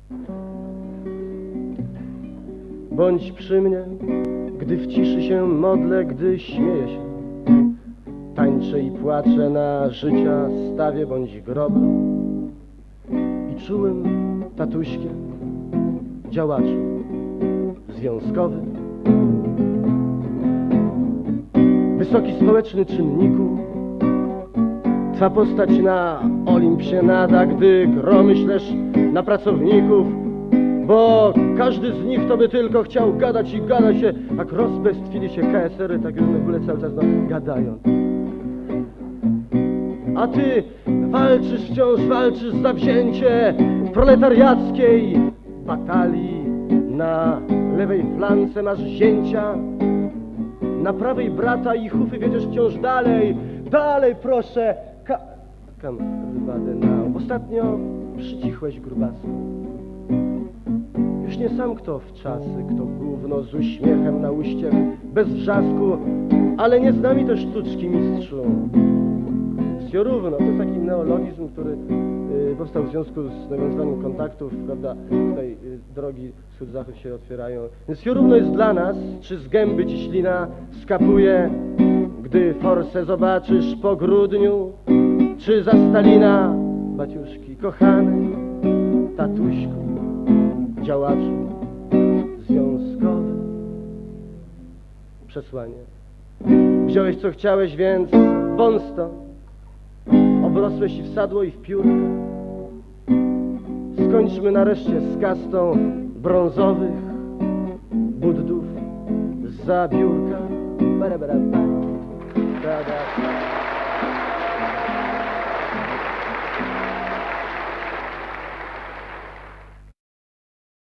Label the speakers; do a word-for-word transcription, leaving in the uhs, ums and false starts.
Speaker 1: Bądź przy mnie, gdy w ciszy się modlę, gdy śmieję się, tańczę i płaczę na życia stawie bądź grobu. I czułym tatuśkiem, działaczu związkowym, wysoki społeczny czynniku, twa postać na Olimpie nada, gdy gromy ślesz na pracowników, bo każdy z nich to by tylko chciał gadać i gada się, jak rozbestwili się K S R-y, tak już w ogóle cały czas no, gadają. A ty walczysz wciąż, walczysz za wzięcie proletariackiej batalii. Na lewej flance masz zięcia, na prawej brata i chufy wiedziesz wciąż dalej. Dalej proszę, ka... Come everybody now. Ostatnio przycichłeś, grubasku. Już nie sam kto w czasy, kto gówno z uśmiechem na uściech, bez wrzasku, ale nie z nami też sztuczki, mistrzu. Równo, to jest taki neologizm, który y, powstał w związku z nawiązywaniem kontaktów, prawda, tutaj y, drogi wschód-zachód się otwierają. Więc równo jest dla nas, czy z gęby ci ślina skapuje, gdy forsę zobaczysz po grudniu, czy za Stalina, baciuszki, kochany tatuśku, działaczu związkowy. Przesłanie. Wziąłeś co chciałeś, więc wąs to. Obrosłeś i w sadło i w piórka. Skończmy nareszcie z kastą brązowych buddów za biurka. Bara, bara, bara. Da, da.